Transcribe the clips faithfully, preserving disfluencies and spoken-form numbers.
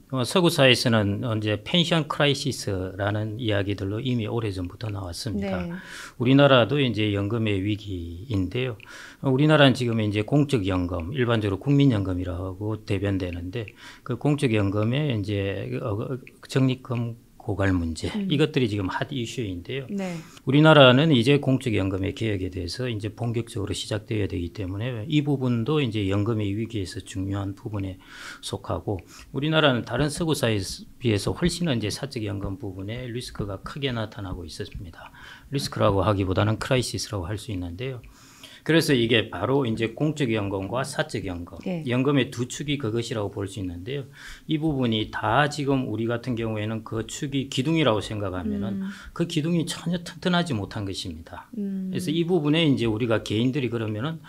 어, 서구 사회에서는 이제 펜션 크라이시스라는 이야기들로 이미 오래전부터 나왔습니다. 네. 우리나라도 이제 연금의 위기인데요. 어, 우리나라는 지금 이제 공적연금, 일반적으로 국민연금이라고 대변되는데 그 공적연금의 이제 어, 적립금 고갈 문제 음. 이것들이 지금 핫 이슈인데요. 네. 우리나라는 이제 공적연금의 개혁에 대해서 이제 본격적으로 시작되어야 되기 때문에 이 부분도 이제 연금의 위기에서 중요한 부분에 속하고 우리나라는 다른 서구 사회에 비해서 훨씬 이제 사적연금 부분에 리스크가 크게 나타나고 있었습니다. 리스크라고 하기보다는 크라이시스라고 할 수 있는데요. 그래서 이게 바로 이제 공적연금과 사적연금, 네. 연금의 두 축이 그것이라고 볼 수 있는데요. 이 부분이 다 지금 우리 같은 경우에는 그 축이 기둥이라고 생각하면은 음. 그 기둥이 전혀 튼튼하지 못한 것입니다. 음. 그래서 이 부분에 이제 우리가 개인들이 그러면은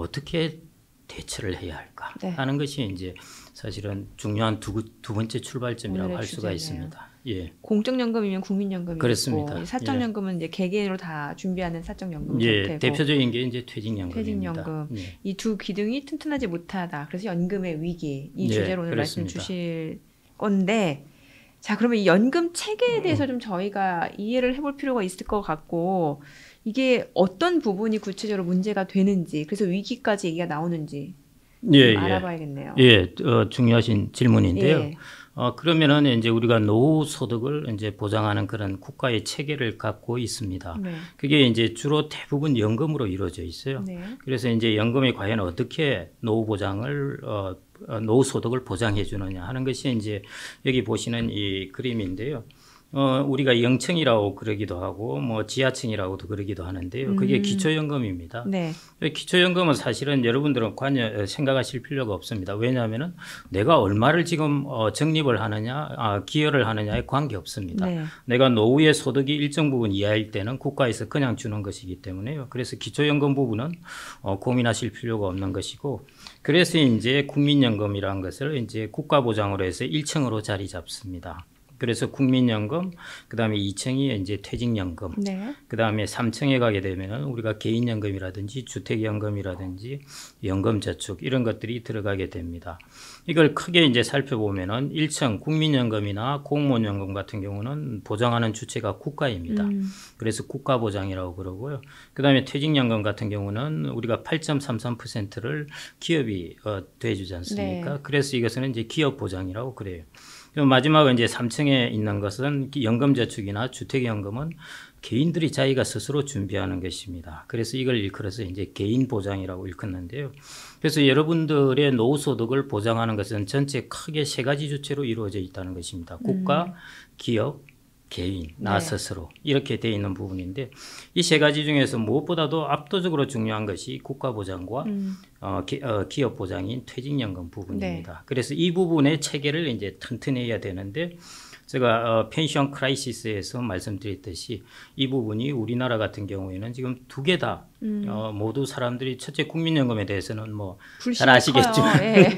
어떻게 대처를 해야 할까 네. 하는 것이 이제 사실은 중요한 두, 두 번째 출발점이라고 오늘의 할 수가 주제네요. 있습니다. 예. 공적연금이면 국민연금이 그렇습니다. 있고 사적연금은 이제 개개인으로 다 준비하는 사적연금 예, 형태고 대표적인 게 이제 퇴직연금입니다. 퇴직연금 예. 이 두 기둥이 튼튼하지 못하다. 그래서 연금의 위기 이 예, 주제로 오늘 말씀 그렇습니다. 주실 건데 자 그러면 이 연금 체계에 음. 대해서 좀 저희가 이해를 해볼 필요가 있을 것 같고 이게 어떤 부분이 구체적으로 문제가 되는지 그래서 위기까지 얘기가 나오는지 좀 예, 예. 알아봐야겠네요. 예, 어, 중요하신 질문인데요. 예. 어, 그러면은 이제 우리가 노후 소득을 이제 보장하는 그런 국가의 체계를 갖고 있습니다. 네. 그게 이제 주로 대부분 연금으로 이루어져 있어요. 네. 그래서 이제 연금이 과연 어떻게 노후 보장을 어, 어, 노후 소득을 보장해 주느냐 하는 것이 이제 여기 보시는 이 그림인데요. 어, 우리가 영층이라고 그러기도 하고 뭐 지하층이라고도 그러기도 하는데요. 그게 음. 기초연금입니다. 네. 기초연금은 사실은 여러분들은 관여 생각하실 필요가 없습니다. 왜냐하면은 내가 얼마를 지금 어, 적립을 하느냐, 아, 기여를 하느냐에 관계 없습니다. 네. 내가 노후의 소득이 일정 부분 이하일 때는 국가에서 그냥 주는 것이기 때문에요. 그래서 기초연금 부분은 어, 고민하실 필요가 없는 것이고, 그래서 이제 국민연금이라는 것을 이제 국가 보장으로 해서 일 층으로 자리 잡습니다. 그래서 국민연금, 그 다음에 이 층이 이제 퇴직연금, 네. 그 다음에 삼 층에 가게 되면은 우리가 개인연금이라든지 주택연금이라든지 연금저축 이런 것들이 들어가게 됩니다. 이걸 크게 이제 살펴보면은 일 층 국민연금이나 공무원연금 같은 경우는 보장하는 주체가 국가입니다. 음. 그래서 국가보장이라고 그러고요. 그 다음에 퇴직연금 같은 경우는 우리가 팔 점 삼삼 퍼센트를 기업이 어, 대주지 않습니까? 네. 그래서 이것은 이제 기업보장이라고 그래요. 마지막은 이제 삼 층에 있는 것은 연금저축이나 주택연금은 개인들이 자기가 스스로 준비하는 것입니다. 그래서 이걸 일컬어서 이제 개인보장이라고 일컫는데요. 그래서 여러분들의 노후소득을 보장하는 것은 전체 크게 세 가지 주체로 이루어져 있다는 것입니다. 국가, 음. 기업, 개인, 나 네. 스스로 이렇게 되어 있는 부분인데 이 세 가지 중에서 무엇보다도 압도적으로 중요한 것이 국가보장과 음. 어, 기, 어, 기업 보장인 퇴직연금 부분입니다. 네. 그래서 이 부분의 체계를 이제 튼튼해야 되는데 제가 어, 펜션 크라이시스에서 말씀드렸듯이 이 부분이 우리나라 같은 경우에는 지금 두 개 다 음. 어, 모두 사람들이 첫째 국민연금에 대해서는 뭐 잘 불신이 아시겠지만 커요. 예.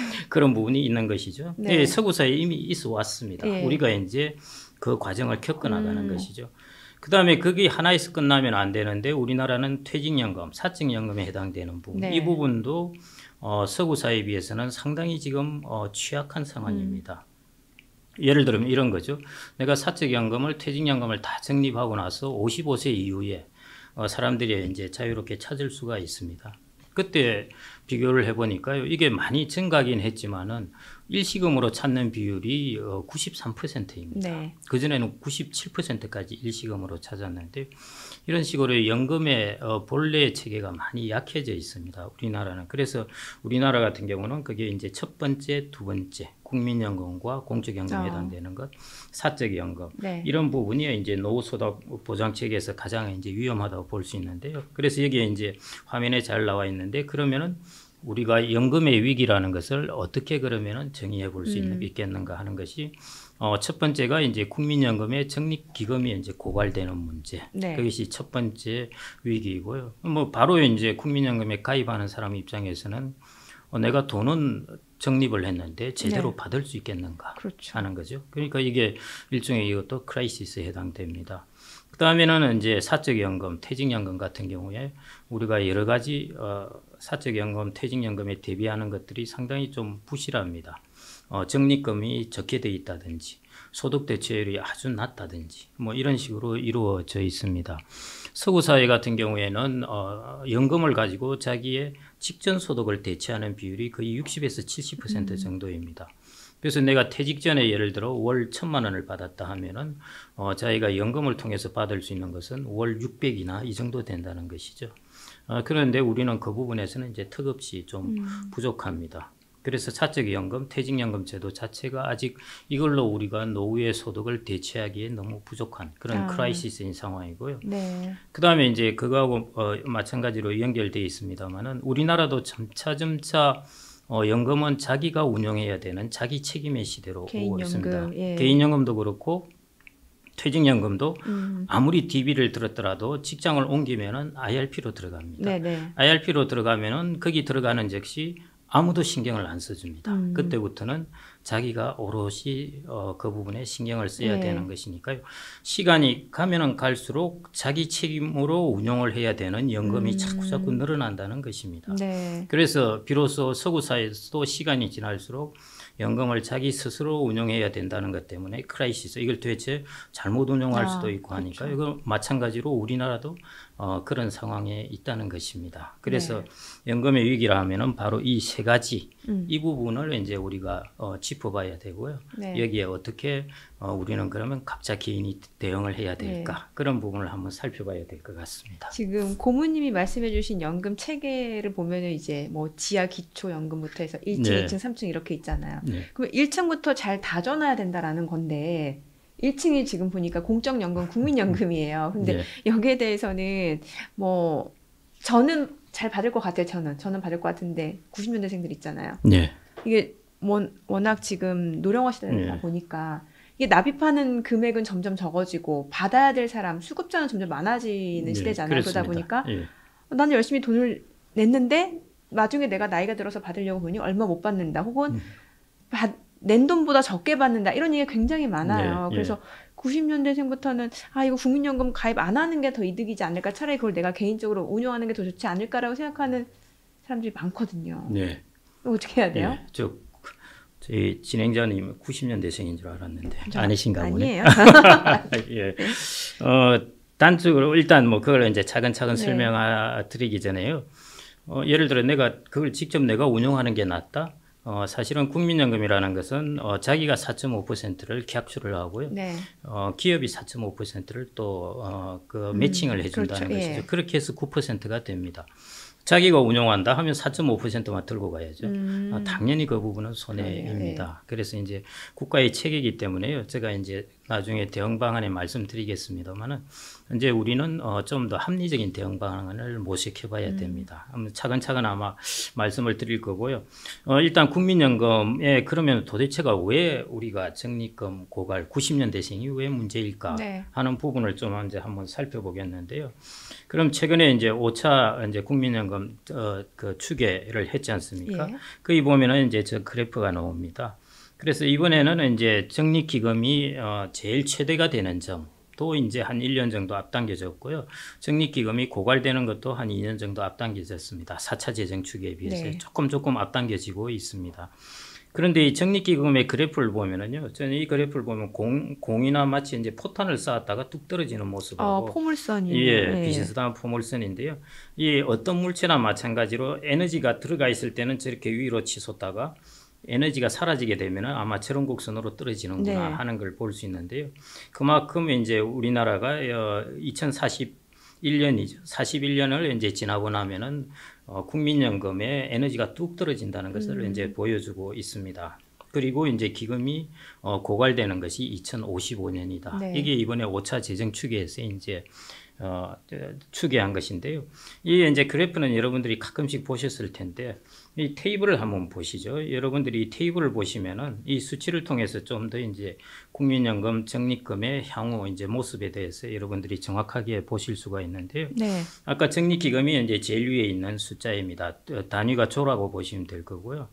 그런 부분이 있는 것이죠. 네. 예, 서구 사회에 이미 있어 왔습니다. 예. 우리가 이제 그 과정을 겪어나가는 음. 것이죠. 그 다음에 그게 하나에서 끝나면 안 되는데 우리나라는 퇴직연금, 사적연금에 해당되는 부분. 네. 이 부분도 어, 서구 사회에 비해서는 상당히 지금 어, 취약한 상황입니다. 예를 들면 이런 거죠. 내가 사적연금을, 퇴직연금을 다 적립하고 나서 오십오 세 이후에 어, 사람들이 이제 자유롭게 찾을 수가 있습니다. 그때 비교를 해보니까요. 이게 많이 증가하긴 했지만은 일시금으로 찾는 비율이 어, 구십삼 퍼센트입니다. 네. 그전에는 구십칠 퍼센트까지 일시금으로 찾았는데 이런 식으로 연금의 어, 본래 체계가 많이 약해져 있습니다. 우리나라는. 그래서 우리나라 같은 경우는 그게 이제 첫 번째, 두 번째 국민연금과 공적연금에 어. 해당되는 것, 사적연금 네. 이런 부분이 이제 노후소득 보장 체계에서 가장 이제 위험하다고 볼 수 있는데요. 그래서 여기에 이제 화면에 잘 나와 있는데 그러면은 우리가 연금의 위기라는 것을 어떻게 그러면은 정의해 볼 수 음. 있겠는가 하는 것이 어, 첫 번째가 이제 국민연금의 적립기금이 이제 고갈되는 문제. 네. 그것이 첫 번째 위기이고요. 뭐 바로 이제 국민연금에 가입하는 사람 입장에서는 어, 내가 돈은 적립을 했는데 제대로 네. 받을 수 있겠는가 그렇죠. 하는 거죠. 그러니까 이게 일종의 이것도 크라이시스에 해당됩니다. 그 다음에는 이제 사적연금, 퇴직연금 같은 경우에 우리가 여러 가지 어, 사적연금, 퇴직연금에 대비하는 것들이 상당히 좀 부실합니다. 어, 적립금이 적게 돼 있다든지 소득 대체율이 아주 낮다든지 뭐 이런 식으로 이루어져 있습니다. 서구 사회 같은 경우에는 어, 연금을 가지고 자기의 직전 소득을 대체하는 비율이 거의 육십에서 칠십 퍼센트 정도입니다. 그래서 내가 퇴직 전에 예를 들어 월 천만 원을 받았다 하면은 어, 자기가 연금을 통해서 받을 수 있는 것은 월 육백이나 이 정도 된다는 것이죠. 어, 그런데 우리는 그 부분에서는 이제 턱없이 좀 음. 부족합니다. 그래서 사적연금, 퇴직연금 제도 자체가 아직 이걸로 우리가 노후의 소득을 대체하기에 너무 부족한 그런 아. 크라이시스인 상황이고요. 네. 그 다음에 이제 그거하고 어, 마찬가지로 연결되어 있습니다만은 우리나라도 점차 점차 어, 연금은 자기가 운영해야 되는 자기 책임의 시대로 오고 있습니다. 개인연금, 예. 개인연금도 그렇고 퇴직연금도 음. 아무리 디비를 들었더라도 직장을 옮기면은 아이알피로 들어갑니다. 네네. 아이알피로 들어가면은 거기 들어가는 즉시 아무도 신경을 안 써줍니다. 음. 그때부터는 자기가 오롯이 어, 그 부분에 신경을 써야 네. 되는 것이니까요. 시간이 가면은 갈수록 자기 책임으로 운영을 해야 되는 연금이 음. 자꾸 자꾸 늘어난다는 것입니다. 네. 그래서 비로소 서구 사회에서도 시간이 지날수록 연금을 자기 스스로 운영해야 된다는 것 때문에 크라이시스 이걸 도대체 잘못 운영할 아, 수도 있고 하니까 그렇죠. 이거 마찬가지로 우리나라도 어, 그런 상황에 있다는 것입니다. 그래서 연금의 위기라 하면은 바로 이 세 가지 음. 이 부분을 이제 우리가 어, 짚어봐야 되고요. 네. 여기에 어떻게 어, 우리는 그러면 각자 개인이 대응을 해야 될까 네. 그런 부분을 한번 살펴봐야 될 것 같습니다. 지금 고모님이 말씀해주신 연금 체계를 보면은 이제 뭐 지하 기초 연금부터 해서 일 층, 네. 이 층, 삼 층 이렇게 있잖아요. 네. 그럼 일 층부터 잘 다져놔야 된다라는 건데 일 층이 지금 보니까 공적연금, 국민연금이에요. 근데 네. 여기에 대해서는 뭐 저는 잘 받을 것 같아요. 저는 저는 받을 것 같은데 구십 년대생들 있잖아요. 네. 이게 원, 워낙 지금 노령화 시대다 네. 보니까 이게 납입하는 금액은 점점 적어지고 받아야 될 사람 수급자는 점점 많아지는 네, 시대잖아요. 그러다 그렇습니다. 보니까 예. 나는 열심히 돈을 냈는데 나중에 내가 나이가 들어서 받으려고 보니 얼마 못 받는다. 혹은 음. 받, 낸 돈보다 적게 받는다. 이런 얘기가 굉장히 많아요. 네, 그래서 구십 년대생부터는 아 이거 국민연금 가입 안 하는 게 더 이득이지 않을까. 차라리 그걸 내가 개인적으로 운영하는 게 더 좋지 않을까라고 생각하는 사람들이 많거든요. 네. 이거 어떻게 해야 돼요? 예, 저 저희 진행자님 구십 년대생인 줄 알았는데 저 아니신가 보네. 아니에요. 예. 어, 단적으로 일단 뭐 그걸 이제 차근차근 네. 설명드리기 전에요. 어, 예를 들어 내가 그걸 직접 내가 운영하는 게 낫다. 어, 사실은 국민연금이라는 것은 어, 자기가 사 점 오 퍼센트를 기압출을 하고요. 네. 어, 기업이 사 점 오 퍼센트를 또 어, 그 음, 매칭을 해준다는 그렇죠. 것이죠. 예. 그렇게 해서 구 퍼센트가 됩니다. 자기가 운영한다 하면 사 점 오 퍼센트만 들고 가야죠. 음. 아, 당연히 그 부분은 손해입니다. 그래서 이제 국가의 체계이기 때문에요. 제가 이제 나중에 대응 방안에 말씀드리겠습니다만은 이제 우리는 어, 좀 더 합리적인 대응 방안을 모색해봐야 음. 됩니다. 한번 차근차근 아마 말씀을 드릴 거고요. 어, 일단 국민연금에 그러면 도대체가 왜 우리가 적립금 고갈 구십 년대생이 왜 문제일까 네. 하는 부분을 좀 이제 한번 살펴보겠는데요. 그럼 최근에 이제 오 차 이제 국민연금 어, 그 추계를 했지 않습니까? 예. 거기 보면은 이제 저 그래프가 나옵니다. 그래서 이번에는 이제 적립기금이 어, 제일 최대가 되는 점. 또 이제 한 일 년 정도 앞당겨졌고요. 적립기금이 고갈되는 것도 한 이 년 정도 앞당겨졌습니다. 사 차 재정 추계에 비해서 네. 조금 조금 앞당겨지고 있습니다. 그런데 이 적립기금의 그래프를 보면은요, 저는 이 그래프를 보면 공, 공이나 마치 이제 포탄을 쌓았다가 뚝 떨어지는 모습하고 어, 포물선이. 예, 비슷한 포물선인데요. 이 어떤 물체나 마찬가지로 에너지가 들어가 있을 때는 저렇게 위로 치솟다가 에너지가 사라지게 되면 아마 저런 곡선으로 떨어지는구나 네. 하는 걸 볼 수 있는데요. 그만큼 이제 우리나라가 어, 이천사십일 년이죠. 사십일 년을 이제 지나고 나면은 어, 국민연금의 에너지가 뚝 떨어진다는 것을 음. 이제 보여주고 있습니다. 그리고 이제 기금이 어, 고갈되는 것이 이천오십오 년이다. 네. 이게 이번에 오 차 재정 추계에서 이제 어, 추계한 것인데요. 이 이제 그래프는 여러분들이 가끔씩 보셨을 텐데 이 테이블을 한번 보시죠. 여러분들이 이 테이블을 보시면은 이 수치를 통해서 좀 더 이제 국민연금 적립금의 향후 이제 모습에 대해서 여러분들이 정확하게 보실 수가 있는데요. 네. 아까 적립기금이 이제 제일 위에 있는 숫자입니다. 단위가 조라고 보시면 될 거고요.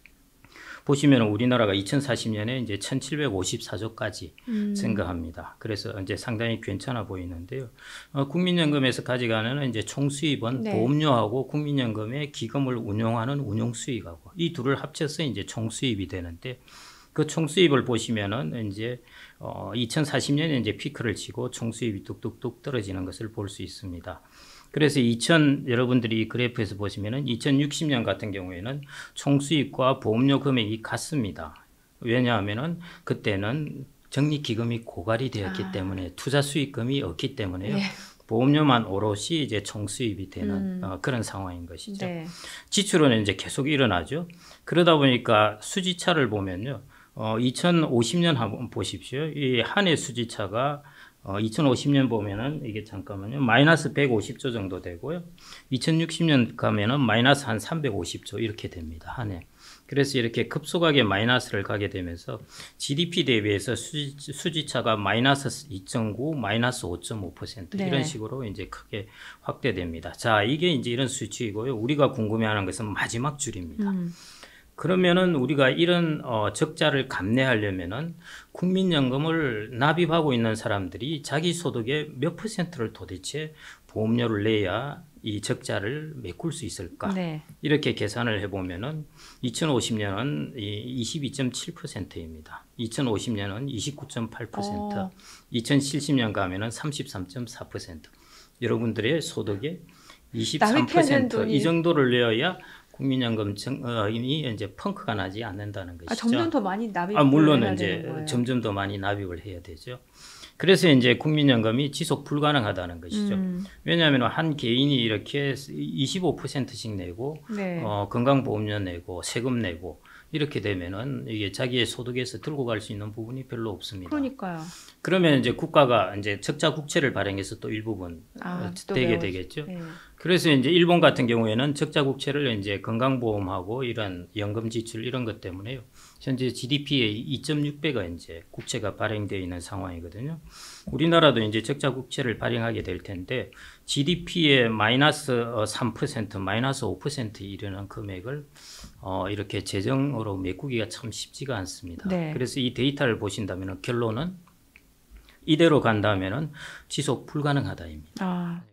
보시면 우리나라가 이천사십 년에 이제 천칠백오십사 조까지 음. 증가합니다. 그래서 이제 상당히 괜찮아 보이는데요. 어, 국민연금에서 가져가는 이제 총 수입은 네. 보험료하고 국민연금의 기금을 운용하는 운용 수익하고 이 둘을 합쳐서 이제 총 수입이 되는데 그 총수입을 보시면은 이제 어 이천사십 년에 이제 피크를 치고 총수입이 뚝뚝뚝 떨어지는 것을 볼 수 있습니다. 그래서 이천 여러분들이 이 그래프에서 보시면은 이천육십 년 같은 경우에는 총수입과 보험료 금액이 같습니다. 왜냐하면은 그때는 적립기금이 고갈이 되었기 아. 때문에 투자 수익금이 없기 때문에요. 예. 보험료만 오롯이 이제 총수입이 되는 음. 어, 그런 상황인 것이죠. 네. 지출은 이제 계속 일어나죠. 그러다 보니까 수지차를 보면요. 어, 이천오십 년 한번 보십시오. 이 한 해 수지차가 어, 이천오십 년 보면은 이게 잠깐만요. 마이너스 백오십 조 정도 되고요. 이천육십 년 가면은 마이너스 한 삼백오십 조 이렇게 됩니다. 한 해. 그래서 이렇게 급속하게 마이너스를 가게 되면서 지디피 대비해서 수지, 수지차가 마이너스 이 점 구, 마이너스 오 점 오 퍼센트 네. 이런 식으로 이제 크게 확대됩니다. 자, 이게 이제 이런 수치이고요. 우리가 궁금해하는 것은 마지막 줄입니다. 음. 그러면은 우리가 이런 어, 적자를 감내하려면은 국민연금을 납입하고 있는 사람들이 자기 소득의 몇 퍼센트를 도대체 보험료를 내야 이 적자를 메꿀 수 있을까? 네. 이렇게 계산을 해보면은 이천오십 년은 이십이 점 칠 퍼센트입니다. 이천오십 년은 이십구 점 팔 퍼센트, 어. 이천칠십 년 가면은 삼십삼 점 사 퍼센트. 여러분들의 소득의 이십삼 납입해야 퍼센트 되는 돈이- 이 정도를 내어야 국민연금이 이제 펑크가 나지 않는다는 것이죠. 아, 점점 더 많이 납입을 아, 물론 해야 이제 되는 거예요. 점점 더 많이 납입을 해야 되죠. 그래서 이제 국민연금이 지속 불가능하다는 것이죠. 음. 왜냐하면 한 개인이 이렇게 이십오 퍼센트씩 내고 네. 어, 건강보험료 내고 세금 내고 이렇게 되면은 이게 자기의 소득에서 들고 갈 수 있는 부분이 별로 없습니다. 그러니까요. 그러면 이제 국가가 이제 적자 국채를 발행해서 또 일부분 아, 어, 또 되게 메워지- 되겠죠. 네. 그래서 이제 일본 같은 경우에는 적자 국채를 이제 건강보험하고 이런 연금 지출 이런 것 때문에요. 현재 지디피의 이 점 육 배가 이제 국채가 발행되어 있는 상황이거든요. 우리나라도 이제 적자 국채를 발행하게 될 텐데 지디피의 마이너스 삼 퍼센트, 마이너스 오 퍼센트 이르는 금액을 어, 이렇게 재정으로 메꾸기가 참 쉽지가 않습니다. 네. 그래서 이 데이터를 보신다면 결론은 이대로 간다면은 지속 불가능하다입니다. 아,